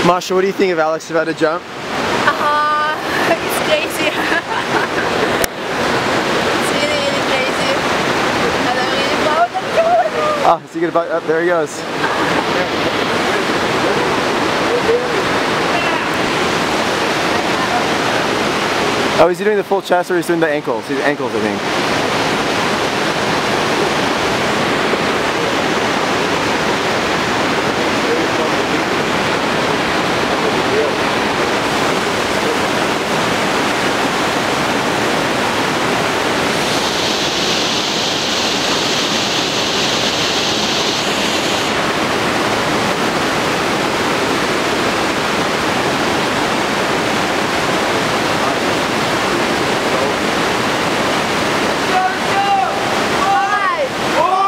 Marsha, what do you think of Alex about to jump? It's crazy. It's really, really crazy. And I'm really proud of him. Oh, is he gonna bite up? There he goes. Oh, is he doing the full chest or he's doing the ankles? He's ankles, I think.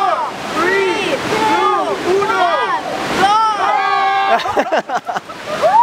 Go!